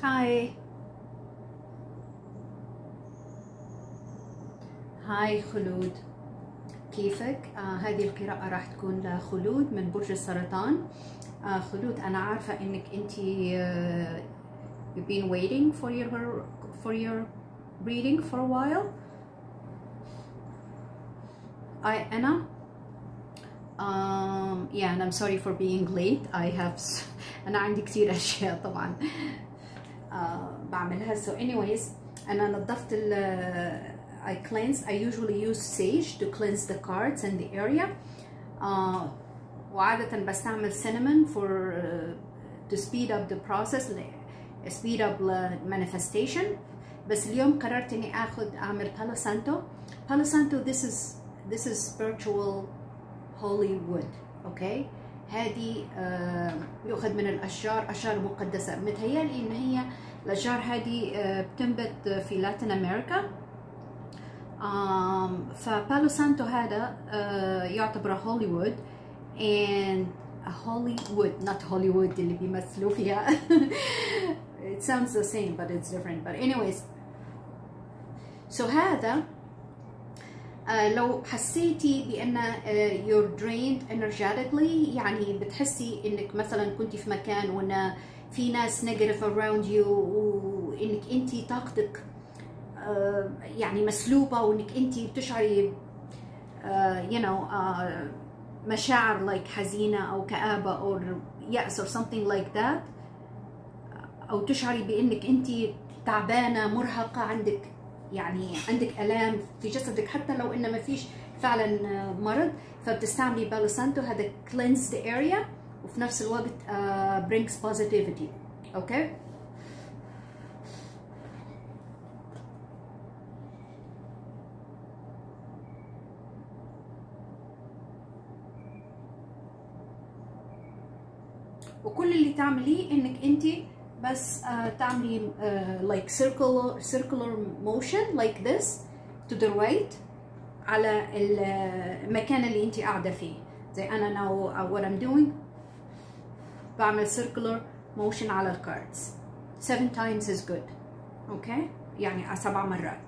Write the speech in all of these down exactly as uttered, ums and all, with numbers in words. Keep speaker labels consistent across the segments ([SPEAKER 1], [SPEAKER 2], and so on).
[SPEAKER 1] هاي هاي خلود، كيفك؟ آه هذه القراءة راح تكون لخلود من برج السرطان. آه خلود، أنا عارفة إنك أنتي uh, you've been waiting for your for your reading for a while. I Anna um yeah and I'm sorry for being late. I have أنا عندي كتير أشياء طبعا آه بعملها. So anyways أنا نظفت ال I cleanse. I usually use sage to cleanse the cards and the area. Uh, وعادة بستعمل cinnamon for uh, to speed up the process, speed up the manifestation. بس اليوم قررت إني آخذ أعمل Palo Santo. Palo Santo, this is this is spiritual holy wood. Okay. هذه uh, يؤخذ من الأشجار، أشجار مقدسة. متهيألي إن هي الأشجار هذه uh, بتنبت في لاتين أمريكا. Um, فبالو سانتو هذا uh, يعتبر هوليوود and هوليوود not هوليوود اللي بيمثلوا فيها. It sounds the same but it's different. But anyways, so هذا uh, لو حسيتي بأن uh, you're drained energetically، يعني بتحسي إنك مثلا كنتي في مكان وإن في ناس negative around you وإنك أنتي طاقتك يعني مسلوبة وإنك أنتي بتشعري uh, you know uh, مشاعر like حزينة أو كآبة أو يأس or something like that، أو تشعري بإنك أنتي تعبانة مرهقة، عندك يعني عندك آلام في جسدك حتى لو إنه ما فيش فعلا مرض، فبتستعملي بالو سانتو. هذا cleanse the area وفي نفس الوقت uh, brings positivity. okay. وكل اللي تعمليه انك انت بس uh, تعملي uh, like circular circular motion like this to the right على المكان اللي انت قاعده فيه. زي انا now uh, what I'm doing بعمل circular motion على الكاردز seven times is good. okay. يعني سبع مرات.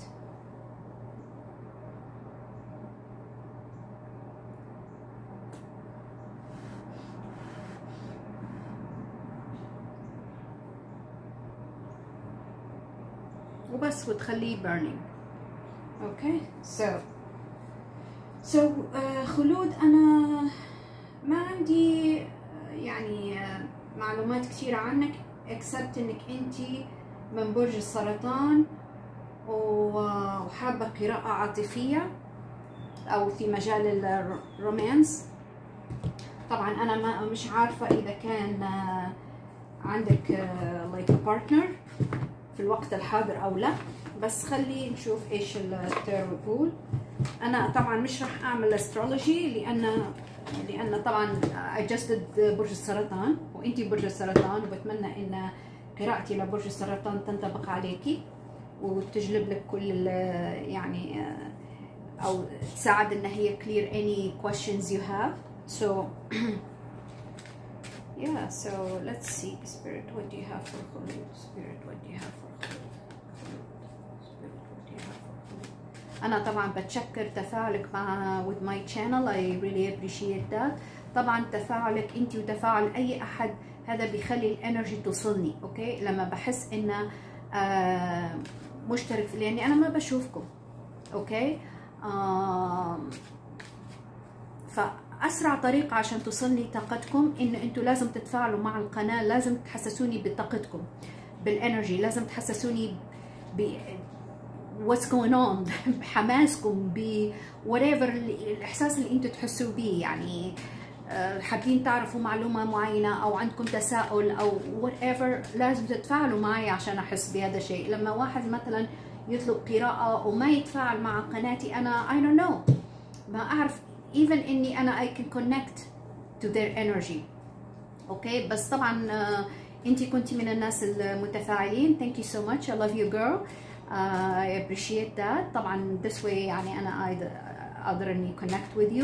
[SPEAKER 1] وبس وتخليه burning. okay. so so uh, خلود، أنا ما عندي يعني uh, معلومات كثيرة عنك except إنك أنتي من برج السرطان وحابة قراءة عاطفية أو في مجال الرومانس. طبعا أنا ما مش عارفة إذا كان uh, عندك uh, like a partner في الوقت الحاضر او لا، بس خلي نشوف ايش التارو يقول. انا طبعا مش راح اعمل استرولوجي لان لان طبعا اجسد برج السرطان وانتي برج السرطان، وبتمنى ان قراءتي لبرج السرطان تنطبق عليكي وتجلب لك كل يعني او تساعد ان هي clear any questions you have. so yeah, so let's see spirit, what do you have for Khulud? Spirit, what do you have for Khulud? Spirit, what do you have for Khulud? أنا طبعا بتشكر تفاعلك مع with my channel. I really appreciate that. طبعا تفاعلك انت وتفاعل أي أحد هذا بيخلي الانرجي توصلني. اوكي. لما بحس إنه آه مشترك في، لأني أنا ما بشوفكم. اوكي. آه ف أسرع طريقة عشان توصلني طاقتكم إن أنتوا لازم تتفاعلوا مع القناة، لازم تحسسوني بطاقتكم بالانرجي، لازم تحسسوني ب what's going on بحماسكم، ب whatever الإحساس اللي أنتوا تحسوا بيه. يعني حابين تعرفوا معلومة معينة أو عندكم تساؤل أو whatever، لازم تتفاعلوا معي عشان أحس بهذا الشيء. لما واحد مثلا يطلب قراءة وما يتفاعل مع قناتي أنا I don't know، ما أعرف even إني أنا I can connect to their energy. أوكي. بس طبعا uh, أنتي كنتي من الناس المتفاعلين. thank you so much. I love you girl. uh, I appreciate that. طبعا this way يعني أنا أقدر إني connect with you.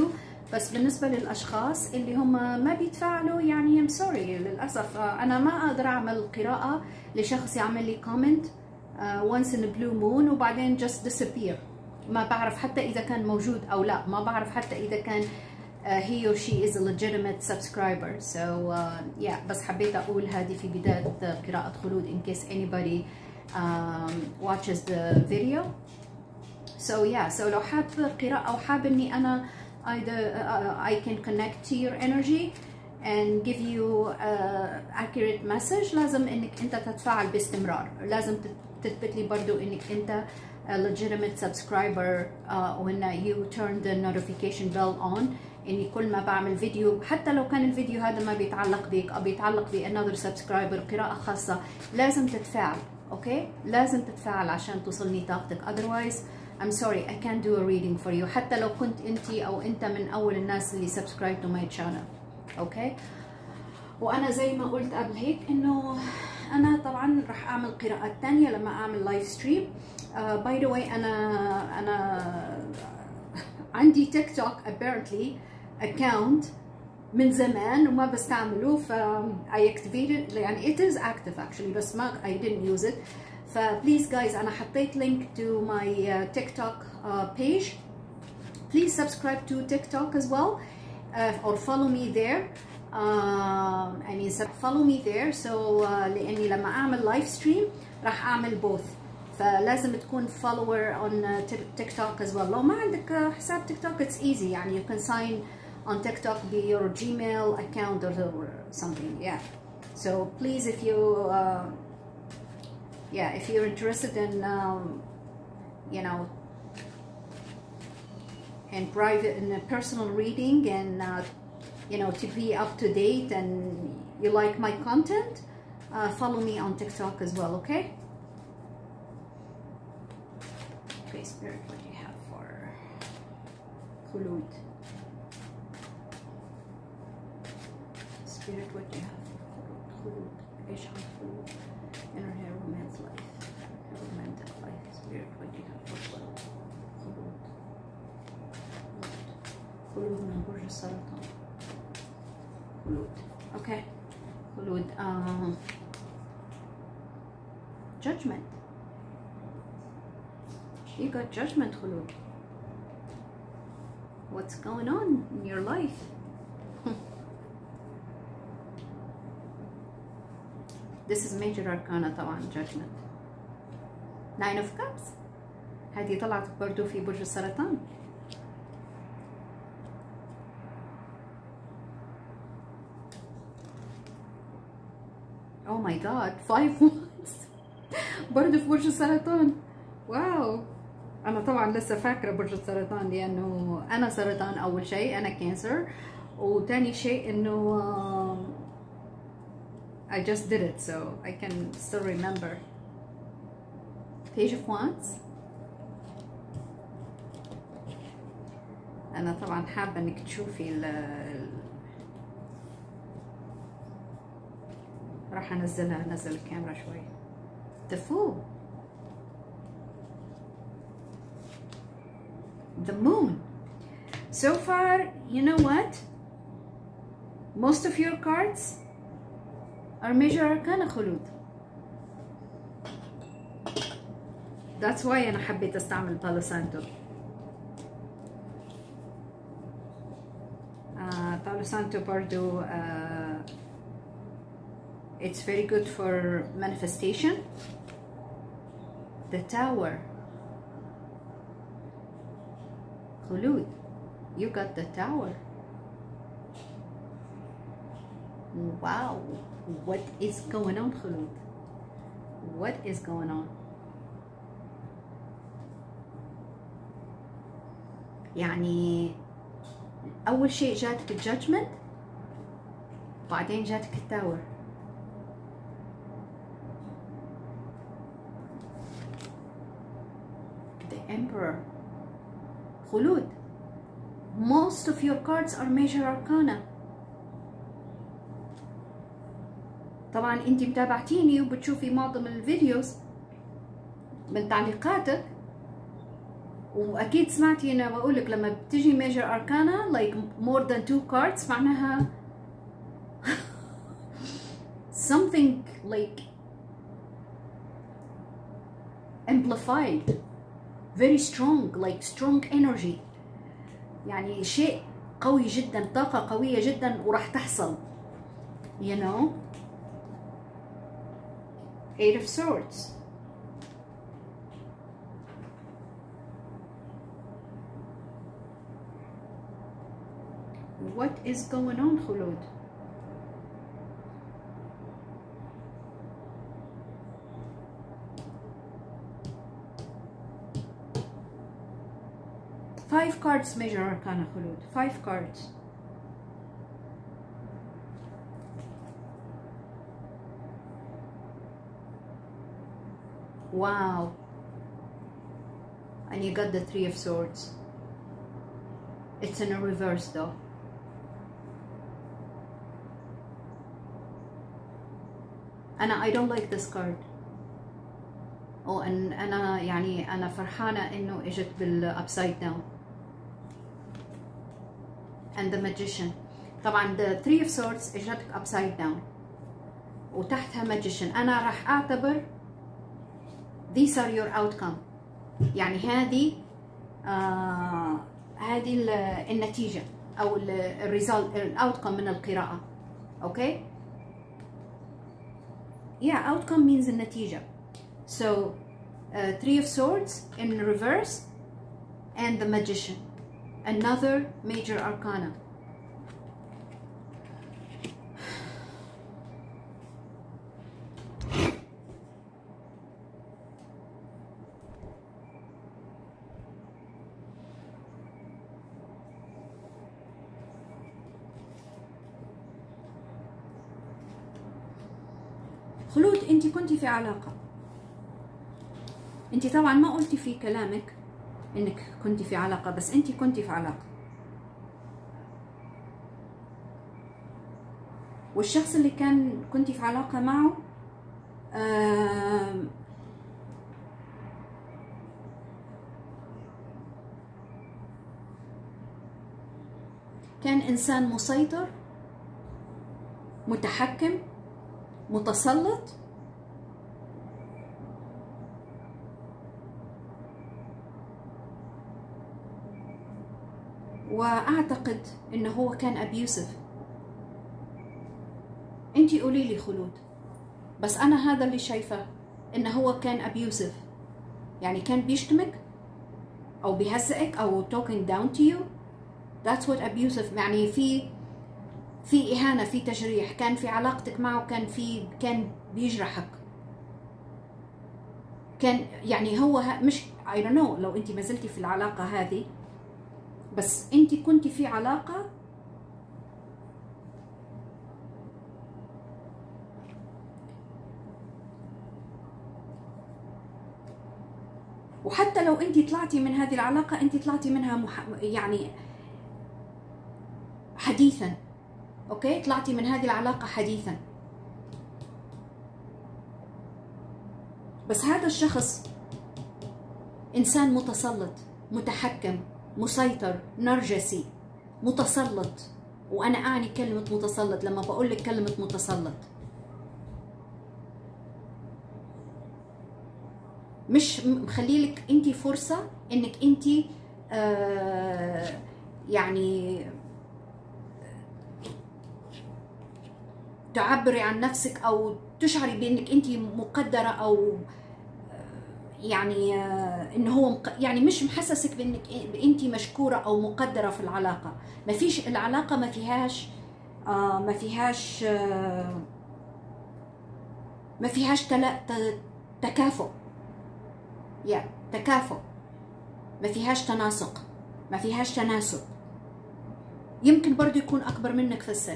[SPEAKER 1] بس بالنسبة للأشخاص اللي هم ما بيتفاعلوا يعني I'm sorry للأسف أنا ما أقدر أعمل قراءة لشخص يعمل لي comment uh, once in a blue moon وبعدين just disappear. ما بعرف حتى إذا كان موجود أو لا، ما بعرف حتى إذا كان uh, he or she is a legitimate subscriber. So uh, yeah بس حبيت أقول هذه في بداية قراءة خلود in case anybody um, watches the video. So yeah so لو حاب قراءة أو حاب إني أنا either uh, I can connect to your energy and give you uh, accurate message. لازم إنك أنت تتفاعل باستمرار، لازم تثبت لي برضو إنك أنت a legitimate subscriber uh, when you turn the notification bell on. إني كل ما بعمل فيديو حتى لو كان الفيديو هذا ما بيتعلق بيك أو بيتعلق ب another subscriber قراءة خاصة، لازم تتفاعل. أوكي لازم تتفاعل عشان توصلني طاقتك. otherwise I'm sorry I can't do a reading for you حتى لو كنت انتي او انت من اول الناس اللي subscribe to my channel. اوكي وانا زي ما قلت قبل هيك انه انا طبعا راح اعمل قراءات تانية لما اعمل لايف ستريم. باي ذا واي انا انا عندي تيك توك apparently account من زمان وما بستعمله، ف I activated يعني it is active actually بس ما I didn't use it. فبليز جايز انا حطيت لينك to my uh, TikTok uh, page. Please subscribe to TikTok as well uh, or follow me there. uh, I mean follow me there so uh, لاني لما اعمل لايف ستريم راح اعمل both، فلازم تكون follower on uh, TikTok as well. لو ما عندك uh, حساب تيك توك it's easy يعني you can sign on TikTok with your Gmail account or, or something. Yeah so please if you uh, yeah if you're interested in um, you know in private in a personal reading and uh, you know to be up to date and you like my content, uh, follow me on TikTok as well. Okay okay Spirit, what do you have for Khulud? Spirit, what do you have for Khulud? ايش عن Khulud in her romance life, her romantic life? Spirit, what do you have for Khulud? Khulud Khulud من برج السرطان. Khulud okay Khulud um, judgment. You got judgment Khulud. What's going on in your life? This is major arcana طبعا judgment. Nine of cups هذه طلعت برضو في برج السرطان. Oh my god five wands برضو في برج السرطان. واو انا طبعا لسه فاكره برج السرطان لانه انا سرطان اول شيء، انا كانسر، وتاني شيء انه uh, I just did it so I can still remember. Page of Wands. أنا طبعا حابة إنك تشوفي ال راح أنزلها أنزل الكاميرا شوي. The Fool. The Moon. So far, you know what? Most of your cards are major arcana خلود. That's why أنا حبيت أستعمل Palo Santo. uh, Palo Santo برضو uh, it's very good for manifestation. The Tower. خلود, you got the Tower. Wow. What is going on خلود? What is going on? يعني أول شيء جاتك الجادجمنت بعدين جاتك التاور. The Emperor. خلود, most of your cards are major arcana. طبعا انتي متابعتيني وبتشوفي معظم الفيديوز من تعليقاتك واكيد سمعتي انا بقول لك لما بتجي ميجر اركانا like more than two cards معناها something like amplified, very strong, like strong energy. يعني شيء قوي جدا، طاقة قوية جدا وراح تحصل. You know. Eight of Swords. What is going on, خلود؟ Five cards major arcana, خلود. Five cards. Wow. And you got the Three of Swords. It's in a reverse though. أنا I don't like this card. أو أن أنا يعني أنا فرحانة إنه إجت بال upside down. And the Magician. طبعا the Three of Swords إجتك upside down. وتحتها Magician. أنا راح أعتبر these are your outcome. يعني هذه آه هذه النتيجة أو ال result ال outcome من القراءة. Okay? Yeah, outcome means النتيجة. So uh, Three of Swords in reverse and the Magician, another major arcana. خلود، انت كنتي في علاقة. انت طبعا ما قلتي في كلامك انك كنتي في علاقة، بس انت كنتي في علاقة. والشخص اللي كان كنتي في علاقة معه آه كان انسان مسيطر، متحكم، متسلط. واعتقد انه هو كان ابيوسف. انتي قولي لي خلود، بس انا هذا اللي شايفه، انه هو كان ابيوسف. يعني كان بيشتمك او بيهزئك او talking down to you. That's what abusive يعني. في في إهانة، في تجريح، كان في علاقتك معه، كان في كان بيجرحك. كان يعني هو مش I don't know لو انت ما زلتي في العلاقة هذه، بس انت كنتي في علاقة وحتى لو انت طلعتي من هذه العلاقة، انت طلعتي منها مح... يعني حديثا. اوكي، طلعتي من هذه العلاقة حديثا. بس هذا الشخص انسان متسلط، متحكم، مسيطر، نرجسي، متسلط. وانا اعني كلمة متسلط لما بقول لك كلمة متسلط. مش مخلي لك انت فرصة انك انت آه يعني تعبري عن نفسك او تشعري بانك انت مقدرة، او يعني ان هو يعني مش محسسك بانك انت مشكورة او مقدرة في العلاقة. ما فيش العلاقة ما فيهاش آه ما فيهاش آه ما فيهاش تكافؤ. يا تكافؤ، ما فيهاش تناسق، ما فيهاش تناسب. يمكن برضو يكون اكبر منك في السن.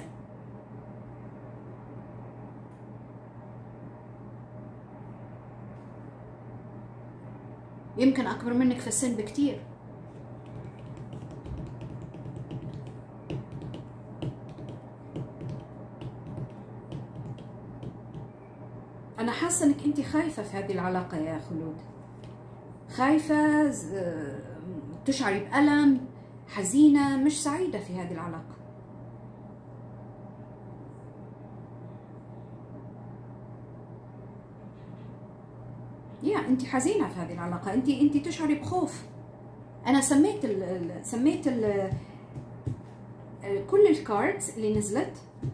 [SPEAKER 1] يمكن اكبر منك في السن بكتير. انا حاسه انك انت خايفه في هذه العلاقه يا خلود، خايفه تشعري بألم، حزينة، مش سعيدة في هذه العلاقة. يا انت حزينة في هذه العلاقة، انت انت تشعري بخوف. انا سميت ال سميت ال كل الكاردز اللي نزلت.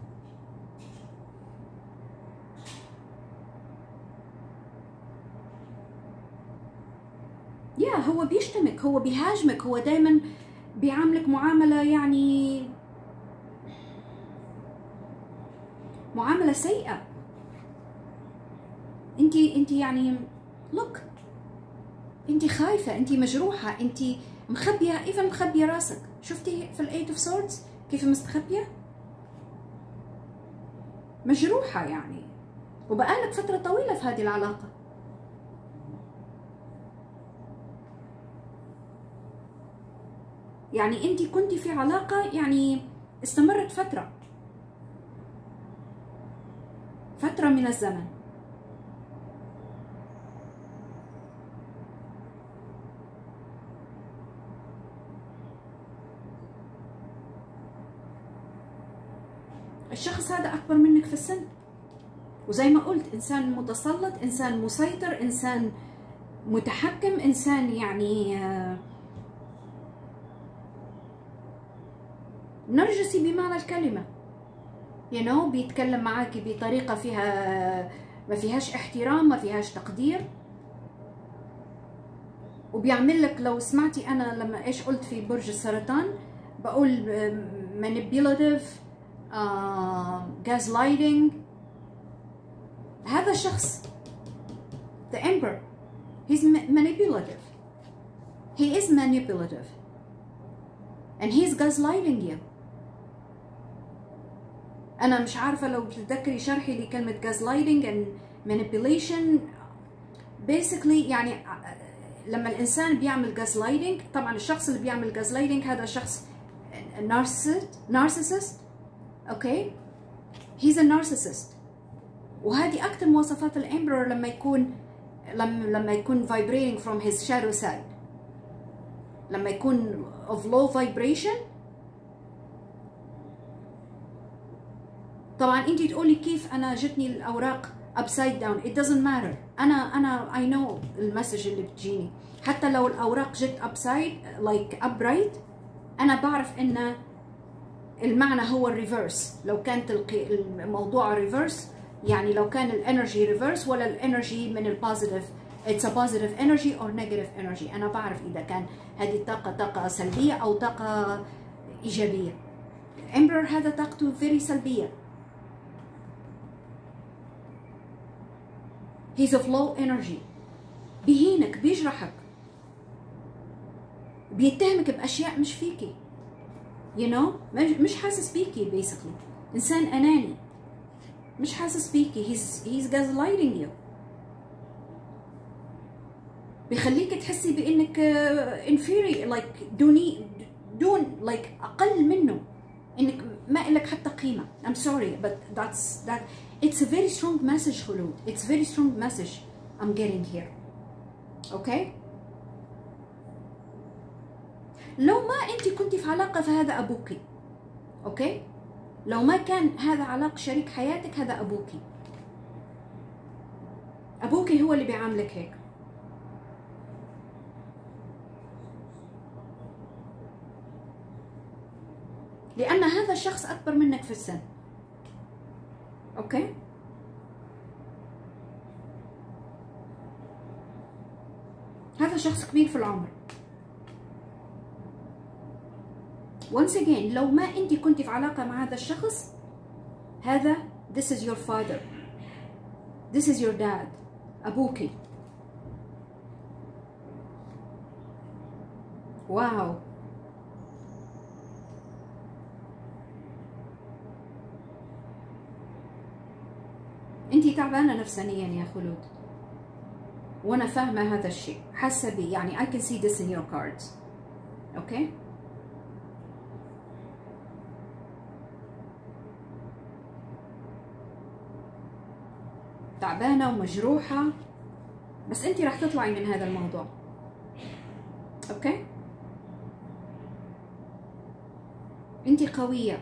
[SPEAKER 1] يا هو بيشتمك، هو بيهاجمك، هو دايما بيعاملك معاملة يعني معاملة سيئة. انت انت يعني لوك، انت خايفة، انت مجروحة، انت مخبية، ايفن مخبية راسك. شفتي في الايت اوف سوردز كيف مستخبية؟ مجروحة يعني، وبقالك فترة طويلة في هذه العلاقة. يعني انت كنتي في علاقة يعني استمرت فترة فترة من الزمن. الشخص هذا أكبر منك في السن، وزي ما قلت إنسان متسلط، إنسان مسيطر، إنسان متحكم، إنسان يعني نرجسي بمعنى الكلمة. you know بيتكلم معاكي بطريقة فيها ما فيهاش احترام، ما فيهاش تقدير، وبيعمل لك، لو سمعتي أنا لما إيش قلت في برج السرطان، بقول manipulative uh, gaslighting. هذا الشخص the emperor he's manipulative, he is manipulative and he's gaslighting you. أنا مش عارفة لو بتتذكري شرحي لكلمة gaslighting and manipulation. basically يعني لما الإنسان بيعمل gaslighting، طبعا الشخص اللي بيعمل gaslighting هذا شخص narcissist narcissist اوكي، he's a narcissist. وهذه أكثر مواصفات الامبرور لما يكون لما لما يكون vibrating from his shadow side، لما يكون of low vibration. طبعا انتي تقولي كيف انا جتني الاوراق upside down، it doesn't matter. انا انا I know المسج اللي بتجيني، حتى لو الاوراق جت upside like upright انا بعرف ان المعنى هو الريفرس. لو كانت الموضوع ريفرس، يعني لو كان الانرجي ريفرس ولا الانرجي من البوزيتيف، it's a positive energy or negative energy، انا بعرف اذا كان هذه الطاقه طاقه سلبيه او طاقه ايجابيه. الامبرور هذا طاقته very سلبيه، he's of low energy، بيهينك، بيجرحك، بيتهمك باشياء مش فيكي، you know مش حاسس بيكي. basically انسان اناني مش حاسس بيكي، he's he's gaslighting you، بيخليك تحسي بانك inferior like دوني دون like اقل منه، انك ما لك حتى قيمه. I'm sorry but that's that it's a very strong message خلود، it's a very strong message I'm getting here. okay لو ما انت كنتي في علاقه فهذا ابوكي، اوكي لو ما كان هذا علاقه شريك حياتك هذا ابوكي، ابوكي هو اللي بيعاملك هيك. لان هذا الشخص اكبر منك في السن، اوكي هذا شخص كبير في العمر. once again لو ما انت كنت في علاقة مع هذا الشخص، هذا this is your father, this is your dad، أبوكي. واو انت تعبانة نفسانيا يا خلود، وانا فاهمة هذا الشيء، حاسة بي، يعني I can see this in your cards. اوكي تعبانة ومجروحة، بس انت راح تطلعي من هذا الموضوع. اوكي انت قوية.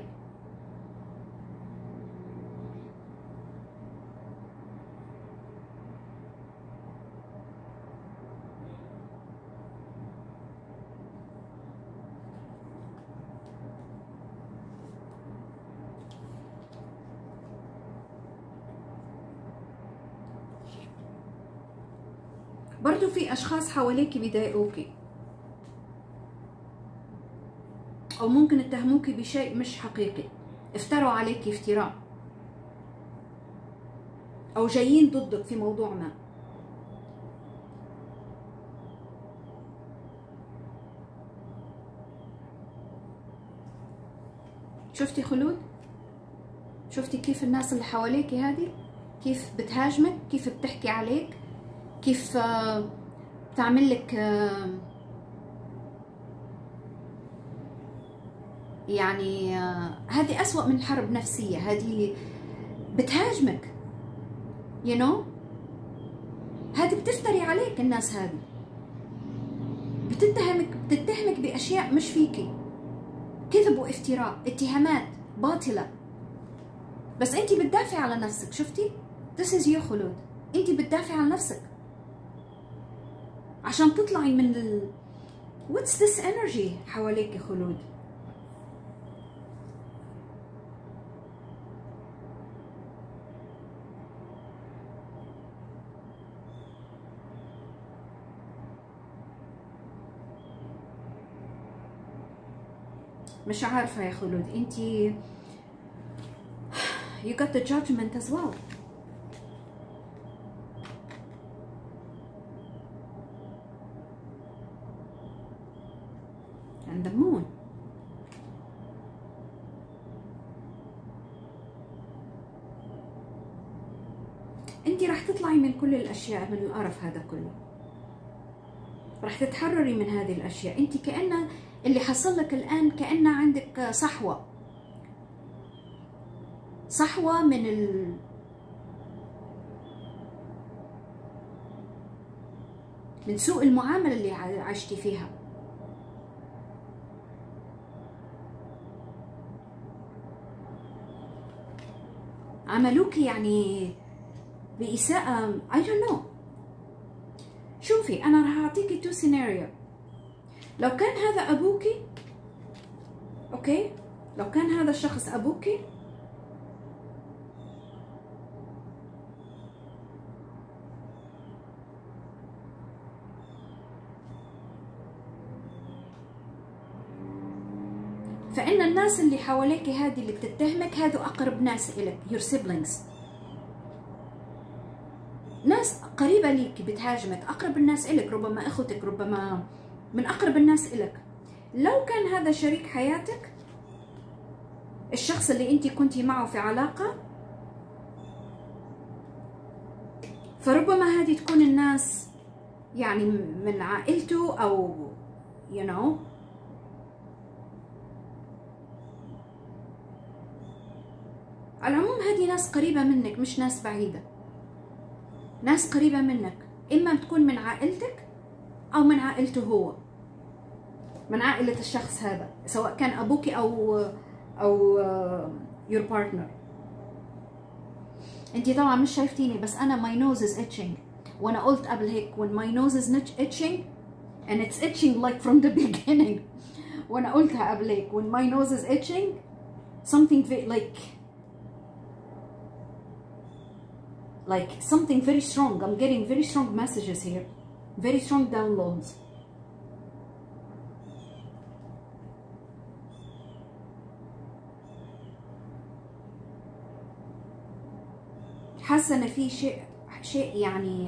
[SPEAKER 1] برضو في اشخاص حواليك بيضايقوكي، او ممكن اتهموكي بشيء مش حقيقي، افتروا عليكي افتراء، او جايين ضدك في موضوع ما. شفتي خلود؟ شفتي كيف الناس اللي حواليكي هذه كيف بتهاجمك، كيف بتحكي عليك، كيف بتعمل لك يعني هذه أسوأ من حرب نفسية، هذه بتهاجمك you know. هذه بتفتري عليك، الناس هذه بتتهمك بتتهمك بأشياء مش فيكي، كذب وافتراء، اتهامات باطلة، بس انتي بتدافعي على نفسك. شفتي؟ this is you خلود، انتي بتدافعي على نفسك عشان تطلعي من ال what's this energy حواليك خلود. مش عارفة يا خلود، انتي you got the judgment as well. and the moon. انتي راح تطلعي من كل الاشياء، من القرف هذا كله، راح تتحرري من هذه الاشياء. انتي كأن اللي حصل لك الان كأن عندك صحوة صحوة من ال من سوء المعاملة اللي عشتي فيها. عملوكي يعني بإساءة I don't know. شوفي أنا راح أعطيكي تو سيناريو. لو كان هذا أبوكي، أوكي، لو كان هذا الشخص أبوكي، فإن الناس اللي حواليك هذه اللي بتتهمك هذو أقرب ناس إلك، your siblings، ناس قريبة ليك بتهاجمك، أقرب الناس إلك، ربما أخوتك، ربما من أقرب الناس إلك. لو كان هذا شريك حياتك، الشخص اللي أنت كنتي معه في علاقة، فربما هذه تكون الناس يعني من عائلته أو you know. على العموم هذه ناس قريبة منك، مش ناس بعيدة، ناس قريبة منك، إما بتكون من عائلتك أو من عائلته هو، من عائلة الشخص هذا، سواء كان أبوك أو أو your partner. أنتي طبعا مش شايفتيني، بس أنا my nose is itching، وأنا قلت قبل هيك when my nose is itching and it's itching like from the beginning. وأنا قلتها قبل هيك when my nose is itching something like like something very strong. I'm getting very strong messages here, very strong downloads. حاسه ان في شيء شيء يعني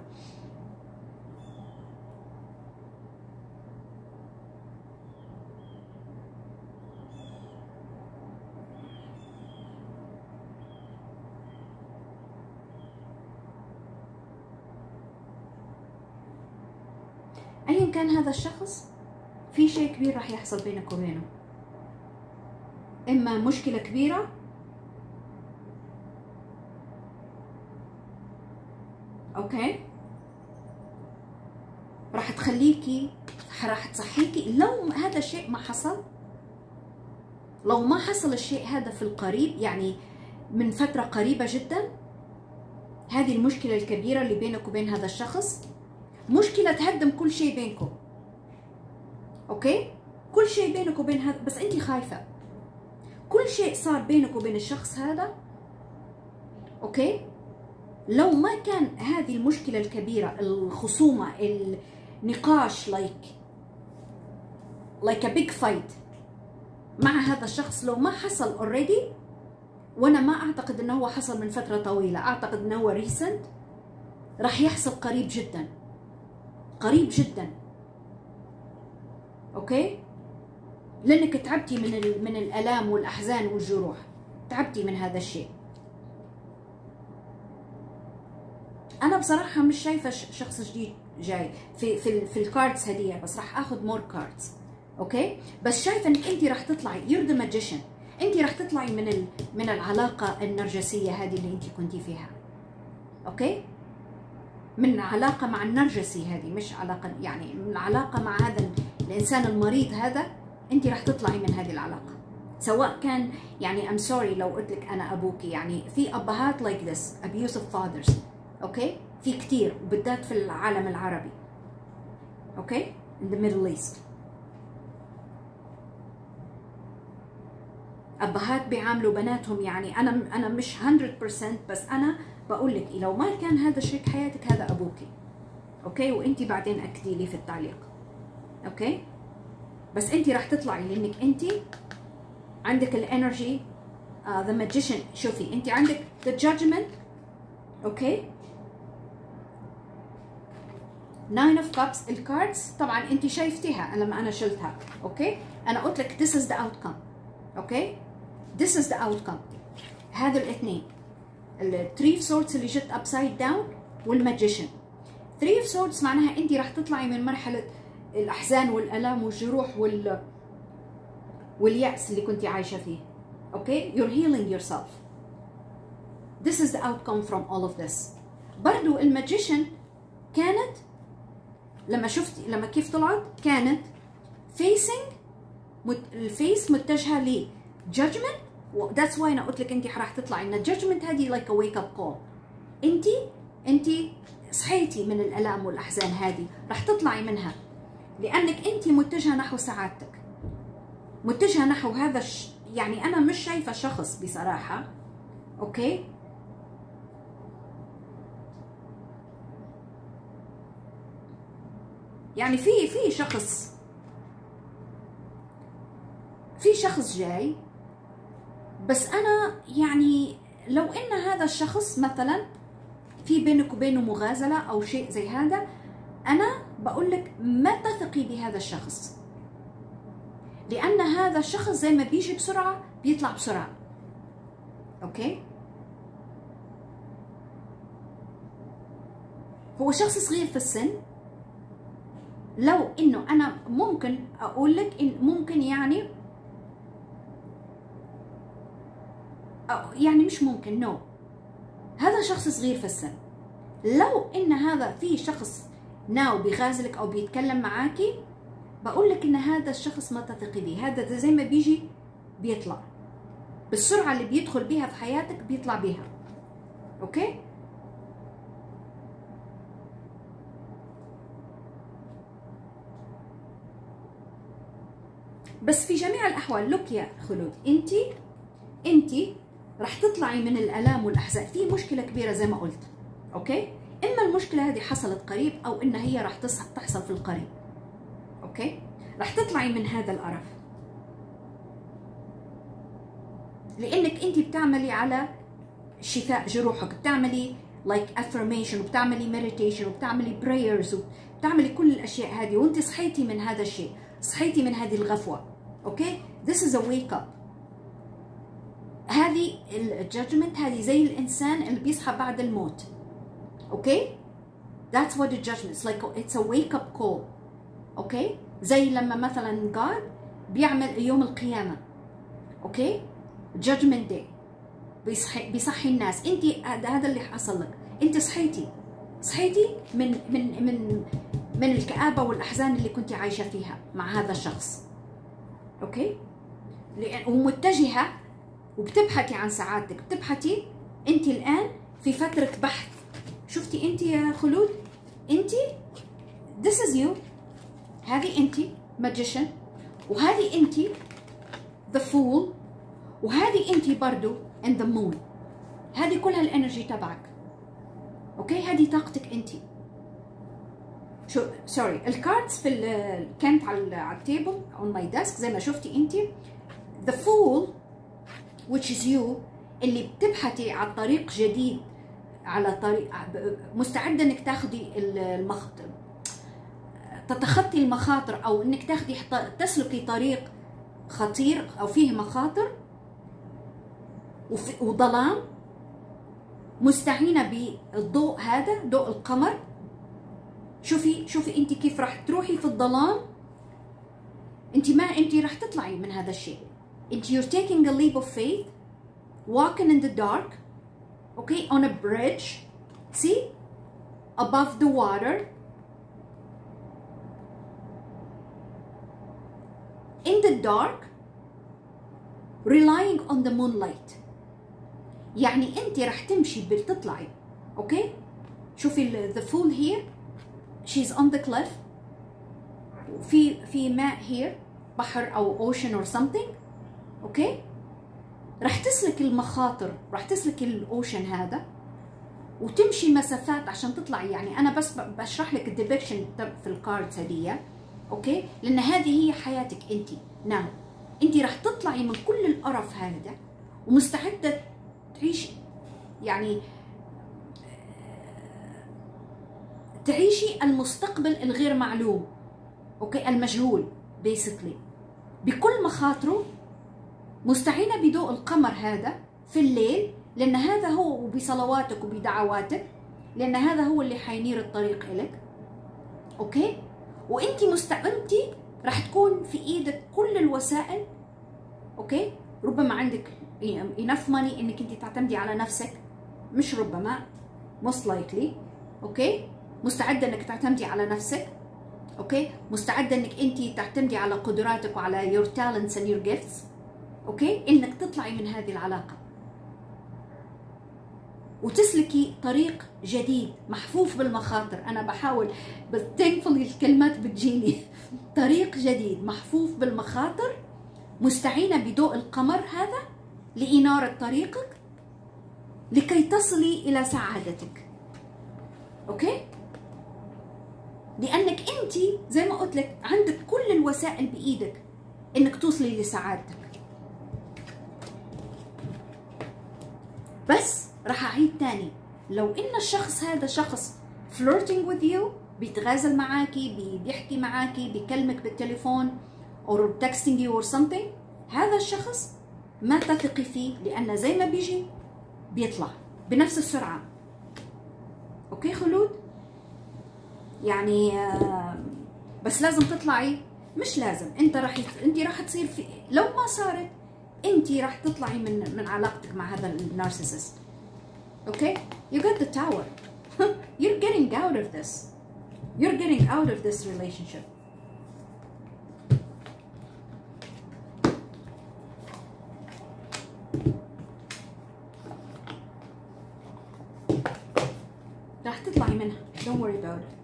[SPEAKER 1] ايا كان هذا الشخص، في شيء كبير راح يحصل بينك وبينه، اما مشكله كبيره اوكي راح تخليكي، راح تصحيكي. لو هذا الشيء ما حصل، لو ما حصل الشيء هذا في القريب، يعني من فترة قريبة جدا، هذه المشكلة الكبيرة اللي بينك وبين هذا الشخص، مشكلة تهدم كل شيء بينكم. اوكي؟ كل شيء بينك وبين هذا، بس انت خايفة. كل شيء صار بينك وبين الشخص هذا، اوكي؟ لو ما كان هذه المشكلة الكبيرة، الخصومة، النقاش، لايك لايك ا بيج فايت مع هذا الشخص، لو ما حصل اوريدي، وانا ما اعتقد انه هو حصل من فترة طويلة، اعتقد انه هو ريسنت، راح يحصل قريب جدا، قريب جدا. اوكي؟ لانك تعبتي من من الالام والاحزان والجروح، تعبتي من هذا الشيء. انا بصراحه مش شايفه شخص جديد جاي في في في الكاردز هديه، بس راح اخذ مور كاردز. اوكي؟ بس شايفه انك انت راح تطلعي، يور ذا ماجيشن، انت راح تطلعي من ال من العلاقه النرجسيه هذه اللي انت كنتي فيها. اوكي؟ من علاقه مع النرجسي هذه، مش علاقه يعني من علاقه مع هذا الانسان المريض هذا، انت راح تطلعي من هذه العلاقه. سواء كان يعني ام سوري لو قلت لك انا ابوكي، يعني في ابهات لايك ذس abusive fathers. اوكي؟ في كتير، وبالذات في العالم العربي. اوكي؟ in the Middle East. ابهات بيعاملوا بناتهم، يعني انا انا مش مية بالمية، بس انا بقول لك لو ما كان هذا شريك حياتك، هذا ابوكي. اوكي؟ وانت بعدين اكدي لي في التعليق. اوكي؟ بس انت راح تطلعي، لانك انت عندك الانرجي ذا ماجيشن. شوفي انت عندك ذا جادجمنت. اوكي؟ ناين اوف كابس، الكاردز طبعا انت شايفتيها لما انا شلتها. اوكي؟ انا قلت لك this is the outcome. اوكي؟ this is the outcome. هذا الاثنين، الثري اوف سورتس اللي جت ابسايد داون، والماجيشن. ثري اوف سورتس معناها انت راح تطلعي من مرحله الاحزان والالام والجروح وال واليأس اللي كنتي عايشه فيه. اوكي؟ you're healing yourself. this is the outcome from all of this. برضو الماجيشن كانت لما شفتي لما كيف طلعت، كانت facing مت... الفيس متجهه ل judgment. that's why انا قلت لك انت راح تطلعي ان judgment هذه like a wake up call. انت انت صحيتي من الالام والاحزان هذه، راح تطلعي منها، لانك انت متجهه نحو سعادتك، متجهه نحو هذا الش... يعني انا مش شايفه شخص بصراحه. اوكي؟ يعني في في شخص في شخص جاي، بس انا يعني لو ان هذا الشخص مثلا في بينك وبينه مغازله او شيء زي هذا، انا بقول لك ما تثقي بهذا الشخص، لان هذا الشخص زي ما بيجي بسرعه بيطلع بسرعه. اوكي؟ هو شخص صغير في السن. لو انه انا ممكن اقول لك ان ممكن يعني يعني مش ممكن، نو no. هذا شخص صغير في السن. لو ان هذا في شخص ناو بيغازلك او بيتكلم معاكي، بقول لك ان هذا الشخص ما تثقي به. هذا زي ما بيجي بيطلع بالسرعه اللي بيدخل بيها في حياتك، بيطلع بيها. اوكي؟ بس في جميع الاحوال لك يا خلود، انت انت راح تطلعي من الالام والاحزان. في مشكله كبيره زي ما قلت. اوكي؟ اما المشكله هذه حصلت قريب، او ان هي راح تحصل في القريب. اوكي؟ راح تطلعي من هذا القرف، لانك انت بتعملي على شفاء جروحك، بتعملي لايك like affirmation، وبتعملي meditation، وبتعملي prayers، وبتعملي كل الاشياء هذه، وانت صحيتي من هذا الشيء، صحيتي من هذه الغفوه. اوكي؟ this is a wake up. هذه الجادجمنت هذه زي الانسان اللي بيصحى بعد الموت. اوكي؟ that's what the judgment is like. it's a wake up call. اوكي؟ زي لما مثلا God بيعمل يوم القيامه. اوكي؟ judgment day، بيصحي بيصحي الناس. انت هذا اللي حصل لك، انت صحيتي صحيتي من من من من الكآبه والاحزان اللي كنت عايشه فيها مع هذا الشخص. اوكي؟ لأن ومتجهة وبتبحثي عن سعادتك، بتبحثي انت الآن في فترة بحث. شفتي انت يا خلود؟ انت this is you، هذه انت magician، وهذه انت the fool، وهذه انت برضو in the moon. هذه كلها الانرجي تبعك. اوكي، هذه طاقتك انت. شو سوري الكاردز في ال كانت على على التيبل on my desk زي ما شفتي انت. the fool which is you اللي بتبحثي على طريق جديد، على طريق مستعده انك تاخذي المخاطر، تتخطي المخاطر، او انك تاخذي تسلكي طريق خطير او فيه مخاطر وظلام، مستعينه بالضوء هذا، ضوء القمر. شوفي شوفي انت كيف راح تروحي في الظلام. انت ما انت راح تطلعي من هذا الشيء. انت you're taking a leap of faith, walking in the dark, okay, on a bridge, see, above the water, in the dark, relying on the moonlight. يعني انت راح تمشي بتطلعي. اوكي، شوفي the fool here, she's on the cliff، في في ماء here، بحر او ocean or something. اوكي، راح تسلك المخاطر، راح تسلك الاوشن هذا وتمشي مسافات عشان تطلعي. يعني انا بس بشرح لك الديبكشن في الكاردز هديه. اوكي، لان هذه هي حياتك انت. نعم، انت راح تطلعي من كل القرف هذا ومستعده تعيشي، يعني تعيشي المستقبل الغير معلوم. اوكي، المجهول بيسكلي بكل مخاطره، مستعينه بضوء القمر هذا في الليل، لان هذا هو، وبصلواتك وبدعواتك، لان هذا هو اللي حينير الطريق إلك. اوكي، وانت مستعدتي راح تكون في ايدك كل الوسائل. اوكي، ربما عندك enough money انك انت تعتمدي على نفسك، مش ربما most likely. اوكي، مستعده انك تعتمدي على نفسك. اوكي، مستعده انك انت تعتمدي على قدراتك وعلى your talents and your gifts. اوكي، انك تطلعي من هذه العلاقه وتسلكي طريق جديد محفوف بالمخاطر. انا بحاول بس thankfully الكلمات بتجيني. طريق جديد محفوف بالمخاطر، مستعينه بضوء القمر هذا لإنارة طريقك لكي تصلي الى سعادتك. اوكي، لانك انت زي ما قلت لك عندك كل الوسائل بايدك انك توصلي لسعادتك. بس راح اعيد تاني، لو ان الشخص هذا شخص flirting with you، بيتغازل معاكي، بيحكي معاكي، بيكلمك بالتليفون or texting you or something، هذا الشخص ما تثقي فيه، لان زي ما بيجي بيطلع بنفس السرعه. اوكي خلود، يعني بس لازم تطلعي، مش لازم، انت راح انت راح تصير في، لو ما صارت انت راح تطلعي من من علاقتك مع هذا النارسيسست. اوكي، you got the tower. you're getting out of this you're getting out of this relationship. راح تطلعي منها، don't worry about it.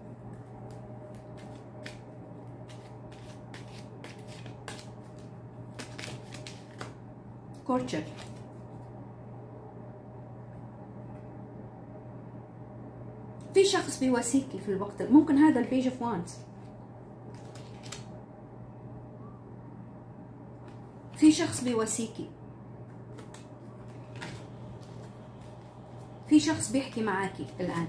[SPEAKER 1] courtship. في شخص بيواسيكي في الوقت، ممكن هذا البيج اوف وانز. في شخص بيواسيكي، في شخص بيحكي معاكي الآن.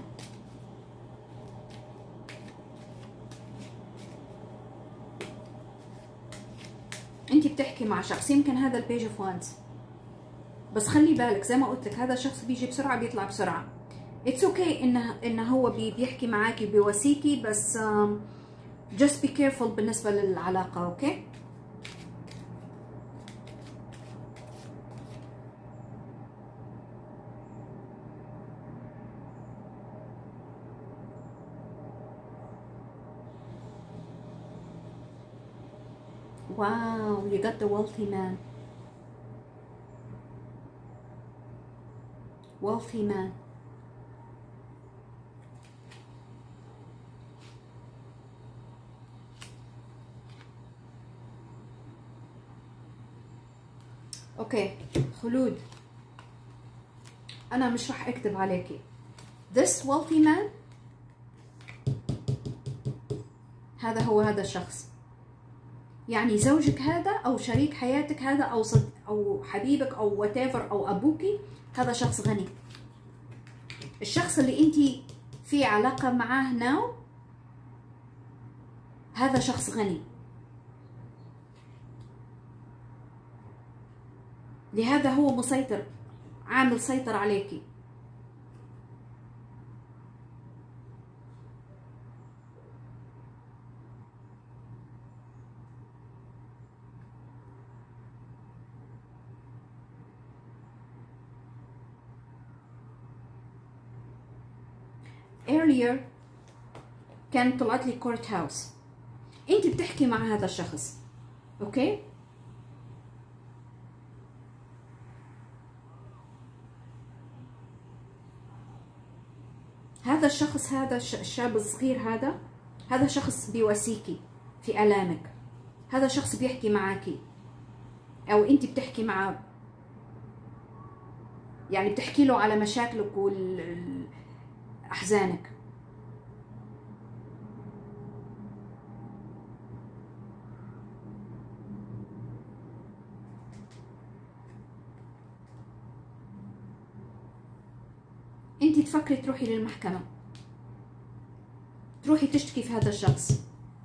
[SPEAKER 1] انت بتحكي مع شخص، يمكن هذا البيج اوف وانز، بس خلي بالك زي ما قلت لك هذا الشخص بيجي بسرعه بيطلع بسرعه. اتس اوكي okay انه انه هو بي بيحكي معاكي بيواسيكي، بس um, just be careful بالنسبه للعلاقه. اوكي، واو، you got the wealthy man. wealthy man. اوكي خلود، انا مش رح اكتب عليكي. this wealthy man هذا هو هذا الشخص، يعني زوجك هذا او شريك حياتك هذا او صد او حبيبك او whatever او ابوكي، هذا شخص غني. الشخص اللي انتي في علاقة معاه ناو هذا شخص غني، لهذا هو مسيطر، عامل سيطر عليكي. earlier كانت طلعت لي كورت هاوس، انت بتحكي مع هذا الشخص، اوكي؟ هذا الشخص، هذا الشاب الصغير هذا، هذا شخص بيواسيكي في آلامك، هذا شخص بيحكي معاكي او انت بتحكي معه، يعني بتحكي له على مشاكلك واحزانك. انت تفكري تروحي للمحكمة، تروحي تشتكي في هذا الشخص.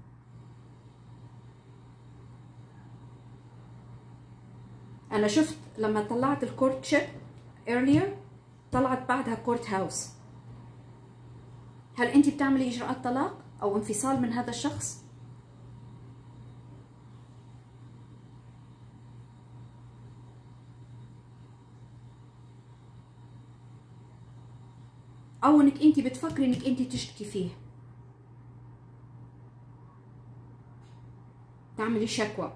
[SPEAKER 1] انا شفت لما طلعت الكورت شيب earlier طلعت بعدها كورت هاوس. هل انت بتعملي اجراءات طلاق او انفصال من هذا الشخص؟ او انك انت بتفكري انك انت تشتكي فيه، تعملي شكوى.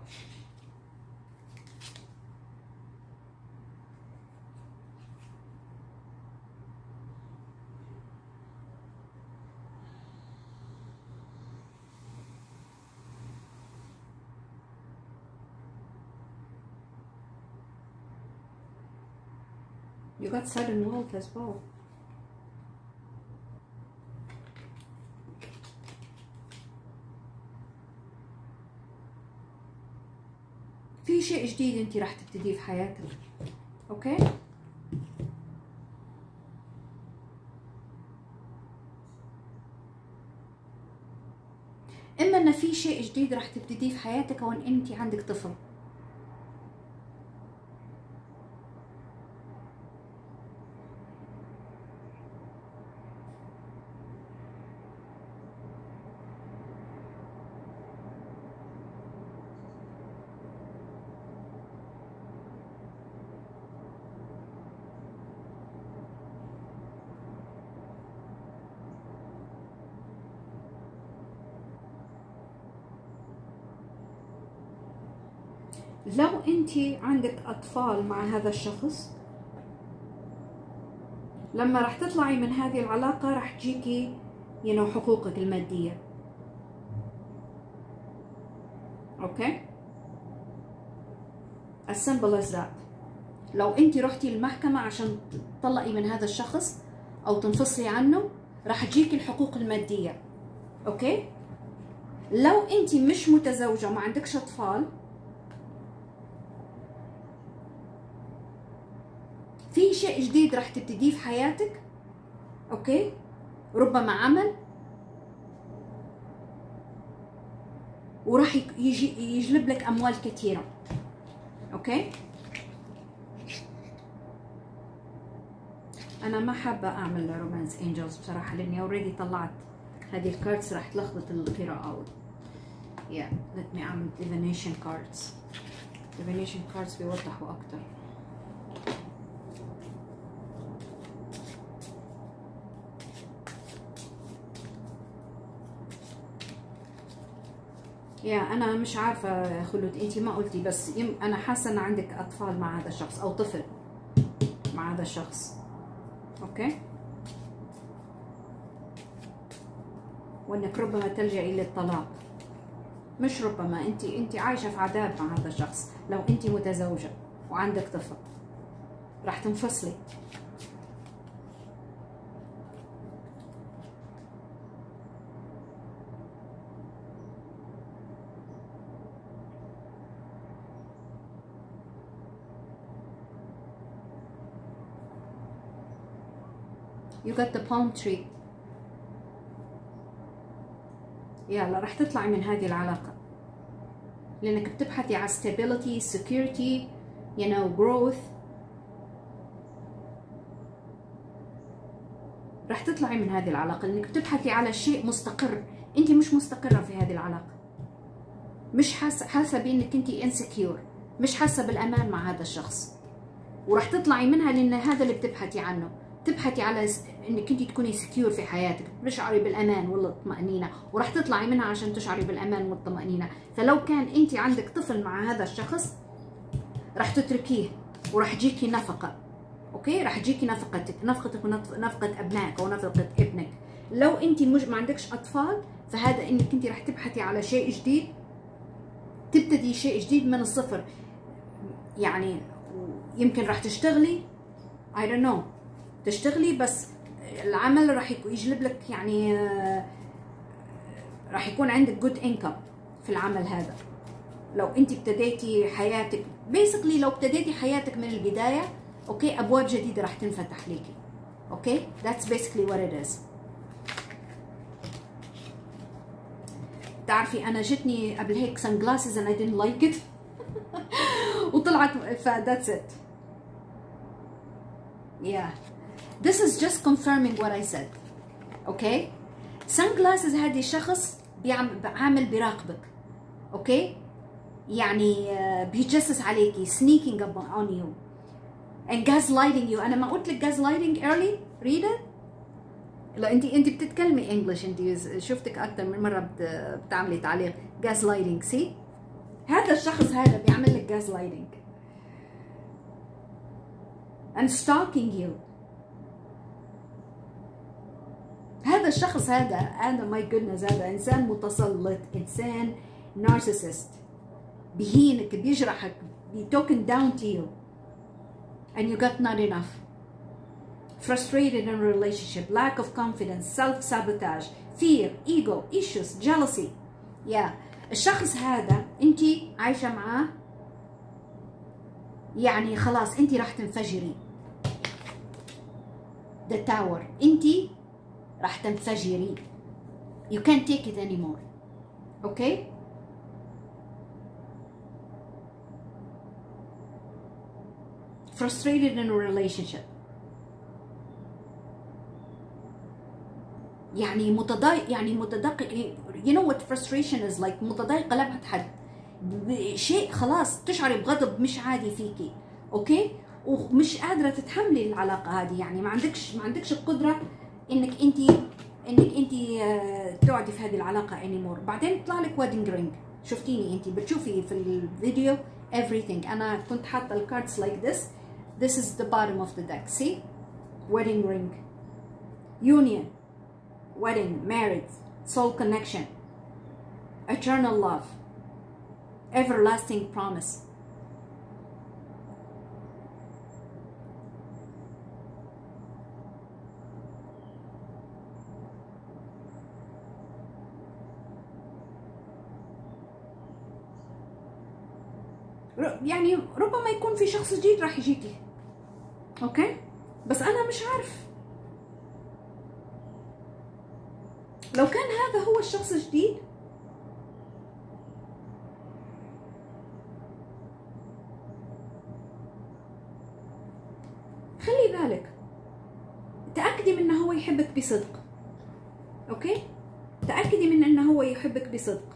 [SPEAKER 1] You got sudden wealth as well. في شيء جديد انت راح تبتديه في حياتك، اوكي؟ اما ان في شيء جديد راح تبتديه في حياتك او ان انت عندك طفل. لو انت عندك اطفال مع هذا الشخص، لما راح تطلعي من هذه العلاقة راح تجيكي ينو حقوقك المادية، اوكي؟ as simple as that. لو انت رحتي المحكمة عشان تطلقي من هذا الشخص او تنفصلي عنه راح تجيكي الحقوق المادية، اوكي؟ لو انت مش متزوجة وما عندكش اطفال، في شيء جديد راح تبتديه في حياتك، اوكي؟ ربما عمل، وراح يجي يجلب لك اموال كثيره، اوكي؟ انا ما حابه اعمل رومانس انجلز بصراحه، لاني اوريدي طلعت هذه الكاردز راح تلخبط القراءه. يا let me اعمل divination cards. divination cards بيوضحوا اكتر. يا انا مش عارفه خلود، انتي ما قلتي، بس يم انا حاسه ان عندك اطفال مع هذا الشخص او طفل مع هذا الشخص. اوكي، وانك ربما تلجئي للطلاق. مش ربما، انت انت عايشه في عذاب مع هذا الشخص. لو انت متزوجه وعندك طفل راح تنفصلي. You got the palm tree. يلا راح تطلعي من هذه العلاقة، لأنك بتبحثي على stability, security, you know, growth. راح تطلعي من هذه العلاقة لأنك بتبحثي على شيء مستقر. أنت مش مستقرة في هذه العلاقة، مش حاسة حاسة بأنك أنت insecure، مش حاسة بالأمان مع هذا الشخص، وراح تطلعي منها لأن هذا اللي بتبحثي عنه. تبحثي على انك انت تكوني سكيور في حياتك، تشعري بالامان والطمأنينة، وراح تطلعي منها عشان تشعري بالامان والطمأنينة. فلو كان انت عندك طفل مع هذا الشخص راح تتركيه وراح تجيكي نفقة. اوكي، راح تجيكي نفقتك، نفقتك ونفقة ابنائك او نفقة ابنك. لو انت مش ما عندكش اطفال فهذا انك انت راح تبحثي على شيء جديد، تبتدي شيء جديد من الصفر. يعني يمكن راح تشتغلي I don't know تشتغلي، بس العمل راح يجلب لك يعني راح يكون عندك جود انكم في العمل هذا. لو انت ابتديتي حياتك بيسكلي، لو ابتديتي حياتك من البدايه، اوكي، ابواب جديده راح تنفتح ليكي. اوكي، that's basically what it is. تعرفي انا جتني قبل هيك سان جلاسز and I didn't like it وطلعت ف that's it. yeah, this is just confirming what I said. اوكي، sunglasses هذه شخص بيعمل بيراقبك. اوكي، يعني بيتجسس عليكي، sneaking up on you and gaslighting you. انا ما قلت لك gaslighting early؟ read it. لا انت انت بتتكلمي انجلش، انت شفتك اكثر من مره بتعملي تعليق gaslighting. see، هذا الشخص هذا بيعمل لك gaslighting and stalking you. هذا الشخص هذا هذا ماي جودنس، هذا انسان متسلط، انسان نارسيسست، بيهينك، بيجرحك، بيتوكن داون تو يو and you got not enough. Frustrated in a relationship, lack of confidence, self-sabotage, fear, ego, issues, jealousy. yeah. الشخص هذا انت عايشة معاه يعني خلاص انت راح تنفجري. the tower، انت راح تنفجري. you can't take it anymore. okay. frustrated in a relationship، يعني متضايق، يعني متضايق. you know what frustration is like؟ متضايقة لبعد حد، شيء خلاص تشعري بغضب مش عادي فيكي. اوكي، ومش قادرة تتحملي العلاقة هذه، يعني ما عندكش ما عندكش القدرة انك انت انك انت تقعدي في هذه العلاقة anymore. بعدين يطلع لك wedding ring. شفتيني انت بتشوفي في الفيديو everything. انا كنت حاطة الكاردز like this. this is the bottom of the deck. see، wedding ring، union، wedding, marriage, soul connection, eternal love, everlasting promise. يعني ربما يكون في شخص جديد راح يجيكي. اوكي، بس انا مش عارف لو كان هذا هو الشخص الجديد. خلي بالك، تأكدي من انه هو يحبك بصدق. اوكي، تأكدي من انه هو يحبك بصدق.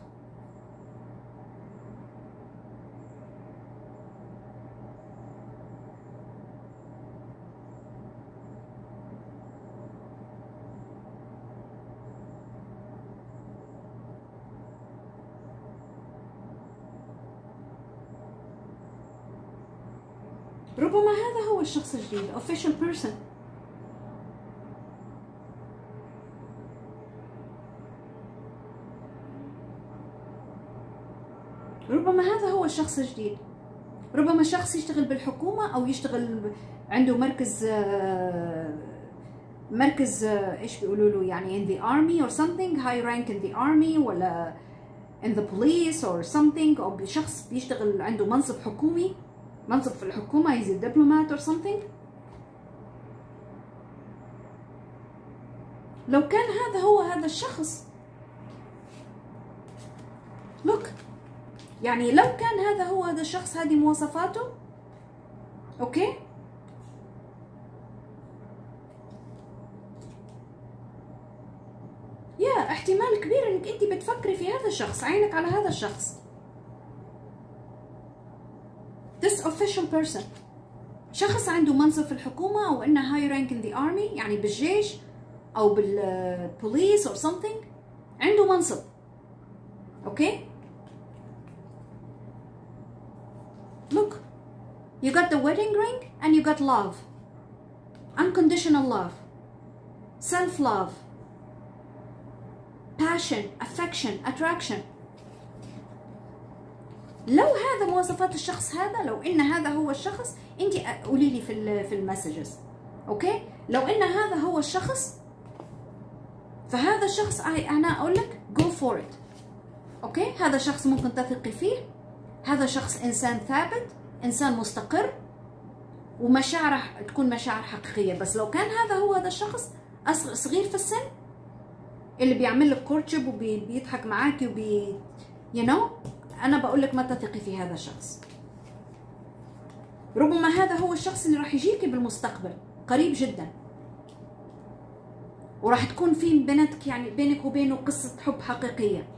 [SPEAKER 1] ربما هذا هو الشخص الجديد official person. ربما هذا هو الشخص الجديد. ربما شخص يشتغل بالحكومة أو يشتغل عنده مركز مركز إيش بيقولوا له يعني in the army or something, high rank in the army ولا in the police or something، أو شخص بيشتغل عنده منصب حكومي، منصب في الحكومة he's a diplomat or something. لو كان هذا هو هذا الشخص look، يعني لو كان هذا هو هذا الشخص هذه مواصفاته اوكي، يا احتمال كبير انك انت بتفكري في هذا الشخص، عينك على هذا الشخص. this official person، شخص عنده منصب في الحكومة او انه high rank in the army يعني بالجيش او بالبوليس or something، عنده منصب اوكي. look you got the wedding ring and you got love، unconditional love، self love، passion، affection، attraction. لو هذا مواصفات الشخص هذا، لو ان هذا هو الشخص، انت قولي لي في في المسجز اوكي. لو ان هذا هو الشخص، فهذا الشخص انا اقول لك go for it اوكي. هذا شخص ممكن تثقي فيه، هذا شخص انسان ثابت، انسان مستقر، ومشاعره تكون مشاعر حقيقيه. بس لو كان هذا هو هذا الشخص صغير في السن اللي بيعمل لك كورتشب وبيضحك معاكي وبي يو you know، انا بقول لك ما تثقي في هذا الشخص. ربما هذا هو الشخص اللي راح يجيكي بالمستقبل قريب جدا، وراح تكون في بينك يعني بينك وبينه قصه حب حقيقيه.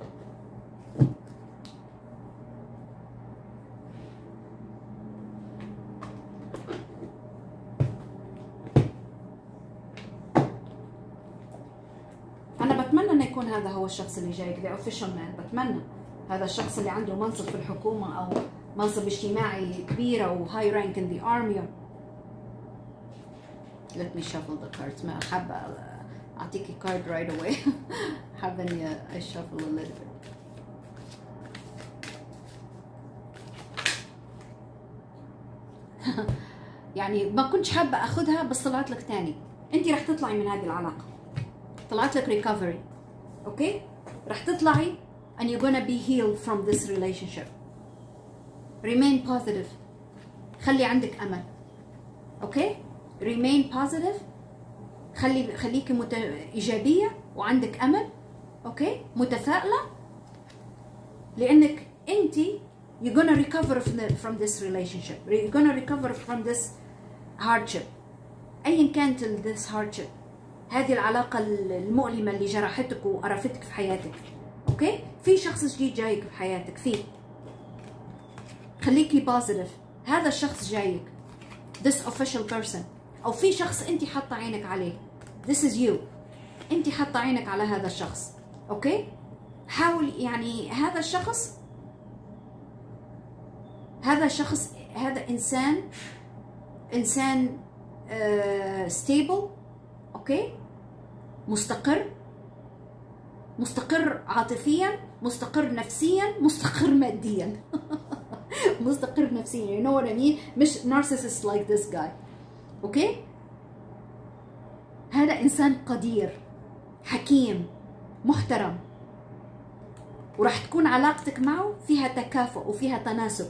[SPEAKER 1] يكون هذا هو الشخص اللي جايك the official man. بتمنى هذا الشخص اللي عنده منصب في الحكومة أو منصب اجتماعي كبير أو high rank in the army. let me shuffle the cards. ما حابة أعطيكي card right away. حابة إني I shuffle a little bit. يعني ما كنتش حابة أخذها بس طلعت لك تاني. أنت رح تطلعي من هذه العلاقة. طلعت لك recovery. اوكي، رح تطلعي and you're gonna be healed from this relationship. remain positive، خلي عندك امل اوكي. remain positive، خلي خليكي مت... ايجابيه وعندك امل اوكي، متفائله، لانك انت you're gonna recover from this relationship. you're gonna recover from this hardship، ايا كانت this hardship، هذه العلاقة المؤلمة اللي جرحتك وقرفتك في حياتك اوكي. في شخص جديد جايك في حياتك، فيه خليكي بوزيتيف. هذا الشخص جايك this official person، او في شخص انت حاطة عينك عليه this is you، انت حاطة عينك على هذا الشخص اوكي. حاول يعني هذا الشخص هذا الشخص هذا انسان انسان ستيبل اوكي، مستقر، مستقر عاطفيا، مستقر نفسيا، مستقر ماديا. مستقر نفسيا you know what I mean، مش narcissist like this guy اوكي. هذا انسان قدير، حكيم، محترم، وراح تكون علاقتك معه فيها تكافؤ وفيها تناسب،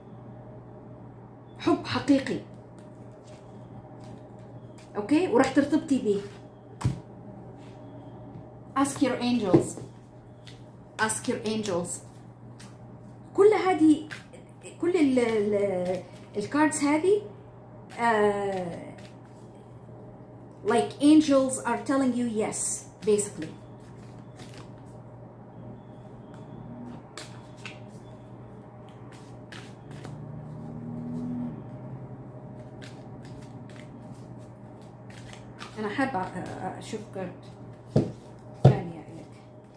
[SPEAKER 1] حب حقيقي اوكي، وراح ترتبطي بيه. ask your angels ask your angels. كل هذه كل الكاردز هذه uh, like angels are telling you yes basically. أنا حابة أشوف كارت ثانية لك.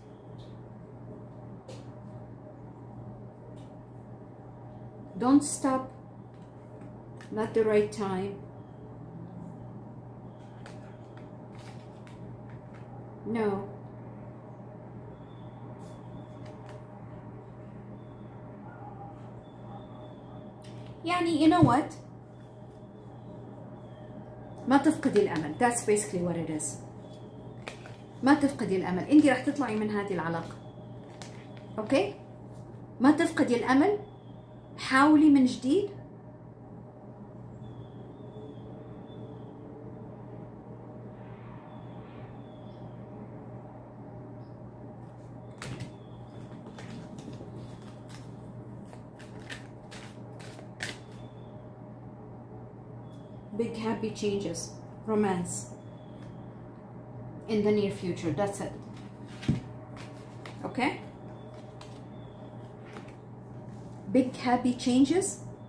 [SPEAKER 1] Don't stop. Not the right time. No. يعني you know what ما تفقدي الامل. that's basically what it is. ما تفقدي الامل، انت راح تطلعي من هذه العلاقه. اوكي، ما تفقدي الامل، حاولي من جديد. Big happy changes, romance in the near future. That's it. Okay, big happy changes.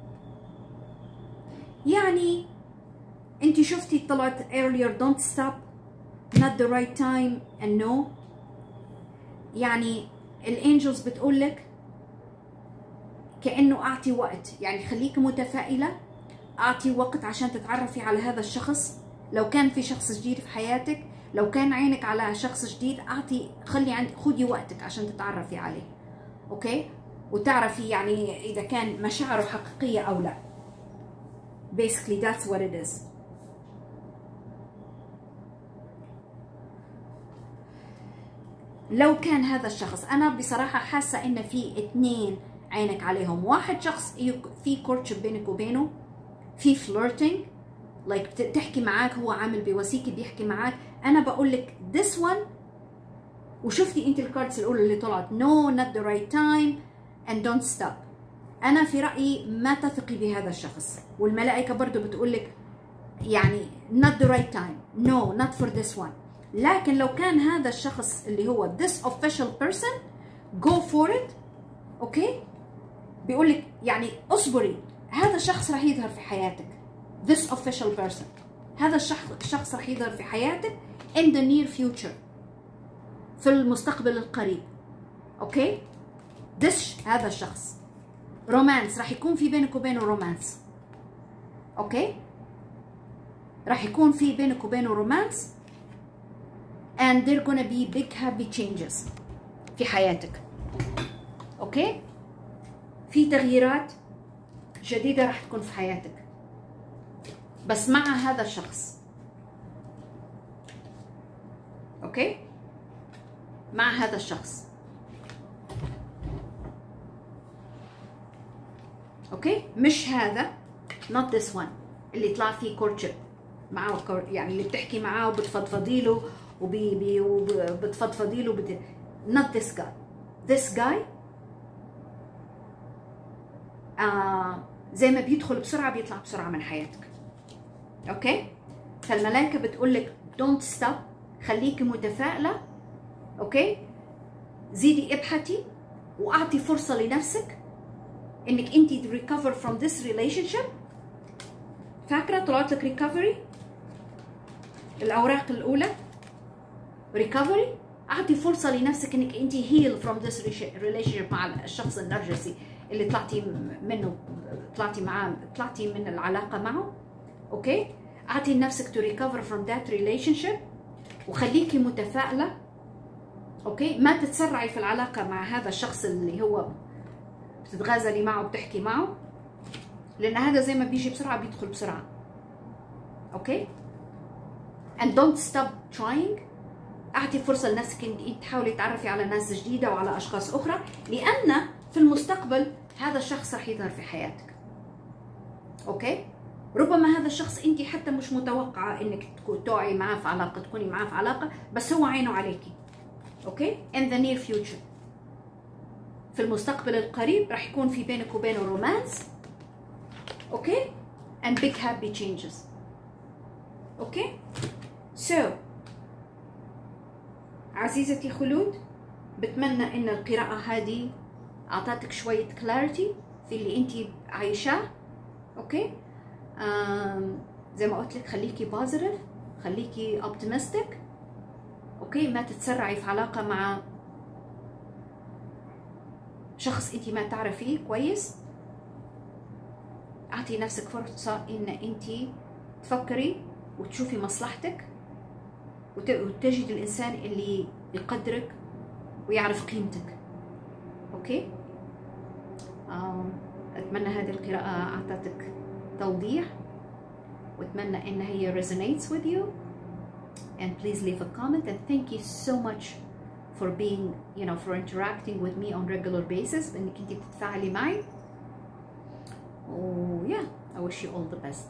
[SPEAKER 1] يعني انت شفتي طلعت earlier don't stop, not the right time and no. يعني الانجلز بتقولك كأنه اعطي وقت، يعني خليكي متفائلة، اعطي وقت عشان تتعرفي على هذا الشخص. لو كان في شخص جديد في حياتك، لو كان عينك على شخص جديد، اعطي خلي عند خدي وقتك عشان تتعرفي عليه. اوكي، وتعرفي يعني اذا كان مشاعره حقيقيه او لا. basically that's what it is. لو كان هذا الشخص، انا بصراحه حاسه ان في اثنين عينك عليهم. واحد شخص في كورتشب بينك وبينه، في flirting like تحكي معاك، هو عامل بوسيكي بيحكي معاك. انا بقول لك this one، وشفتي انت الكاردز الاولى اللي طلعت no not the right time and don't stop. انا في رايي ما تثقي بهذا الشخص، والملائكه برضو بتقول لك يعني not the right time no not for this one. لكن لو كان هذا الشخص اللي هو this official person go for it. اوكي، بيقول لك يعني اصبري، هذا الشخص راح يظهر في حياتك. this official person، هذا الشخص الشخص راح يظهر في حياتك in the near future، في المستقبل القريب. اوكي، this هذا الشخص رومانس، راح يكون في بينك وبينه رومانس. اوكي، راح يكون في بينك وبينه رومانس and they're gonna be big happy changes في حياتك. اوكي، في تغييرات جديدة راح تكون في حياتك، بس مع هذا الشخص. اوكي، مع هذا الشخص. اوكي، مش هذا not this one اللي طلع فيه كورتشب معاه، يعني اللي بتحكي معاه وبتفضفضي له وبي وبتفضفضي له بت... not this guy. this guy آه زي ما بيدخل بسرعه بيطلع بسرعه من حياتك. اوكي، فالملائكه بتقول لك don't stop، خليكي متفائله. اوكي، زيدي ابحثي واعطي فرصه لنفسك انك انت recover from this relationship. فاكره طلعت لك recovery الاوراق الاولى recovery. اعطي فرصه لنفسك انك انت heal from this relationship مع الشخص النرجسي اللي طلعتي منه، طلعتي معاه، طلعتي من العلاقه معه. اوكي، اعطي لنفسك to recover from that relationship وخليكي متفائله. اوكي، ما تتسرعي في العلاقه مع هذا الشخص اللي هو بتتغازلي معه وبتحكي معه، لان هذا زي ما بيجي بسرعه بيدخل بسرعه. اوكي، and don't stop trying. اعطي فرصه لنفسك ان انت تحاولي تعرفي على ناس جديده وعلى اشخاص اخرى، لان في المستقبل هذا الشخص راح يظهر في حياتك. اوكي، ربما هذا الشخص انت حتى مش متوقعه انك تقعي معاه في علاقه، تكوني معاه في علاقه، بس هو عينه عليكي. اوكي، in the near future، في المستقبل القريب راح يكون في بينك وبينه رومانس. اوكي، and big happy changes. اوكي، so عزيزتي خلود، بتمنى ان القراءة هذه اعطتك شوية كلاريتي في اللي انت عايشاه. اوكي، آم زي ما قلت لك خليكي بوزيتيف، خليكي اوبتيمستيك. اوكي، ما تتسرعي في علاقة مع شخص انت ما تعرفيه كويس. اعطي نفسك فرصة ان انت تفكري وتشوفي مصلحتك وتجد الانسان اللي يقدرك ويعرف قيمتك. اوكي، أتمنى هذه القراءة أعطتك توضيح، وأتمنى إن هي resonates with you. And please leave a comment, and thank you so much for being, you know, for interacting with me on regular basis. إنك أنت بتتفاعلي معي. Oh yeah, I wish you all the best.